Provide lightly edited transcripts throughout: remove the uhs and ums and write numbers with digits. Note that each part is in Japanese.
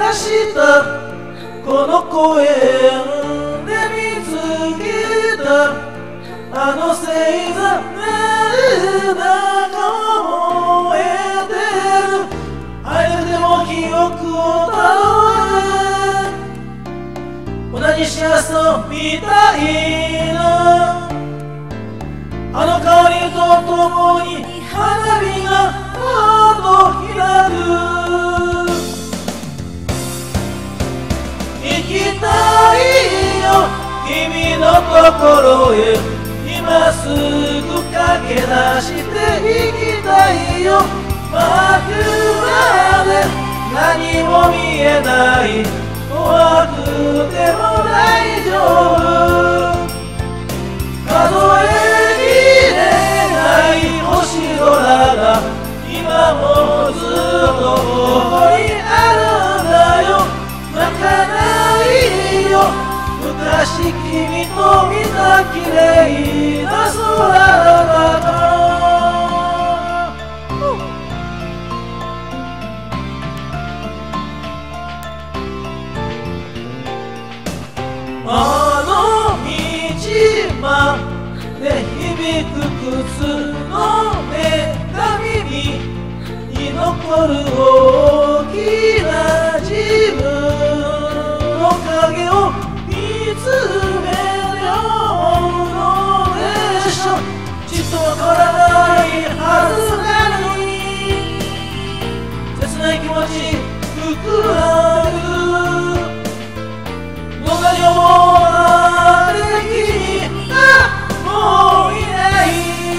したこの公園で見つけたあの星座中を燃えてる早くても記憶をたどる同じ幸せを見たいなあの香りとともに花火がもっと開く行きたいよ君のところへ今すぐ駆け出して行きたいよ真っ暗で何も見えない怖くても大丈夫数えきれない星空が今もずっとここにあるんだよ泣かないよ昔君と見た綺麗な空だからあの道まで響く靴の音が耳に残る大きな自分の影を見つめて思うのでしょちっとわからないはずなのに切ない気持ち膨らむどんなに思われ君がもういない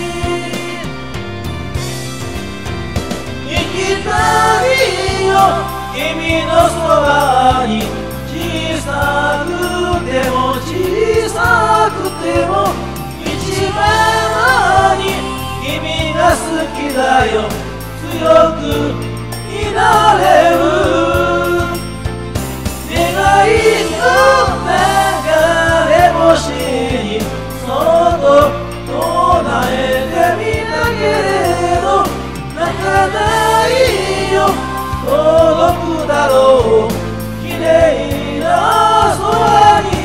行きたいよ君のそばに小さくても小さくても一番に君が好きだよ強くいられる願いの流れ星にそっと唱えてみたけれど泣かないよ届くだろう綺麗な空に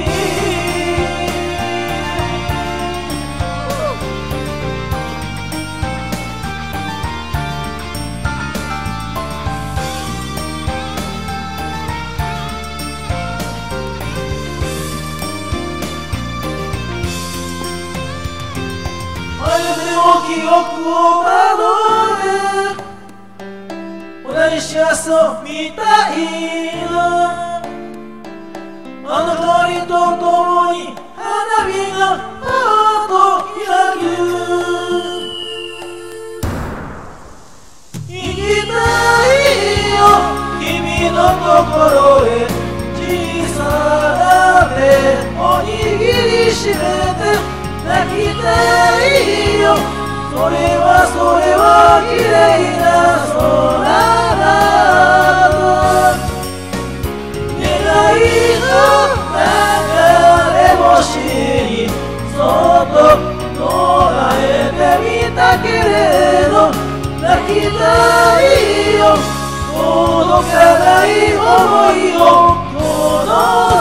記憶をたどる同じ幸せを見たいなあの香りとともに花火がもっと開く行きたいよ君のところへ小さな手を握りしめて泣きたいよそれは綺麗な空だと願いの流れ星にそっと唱えてみたけれど泣きたいよ届かない想いをこの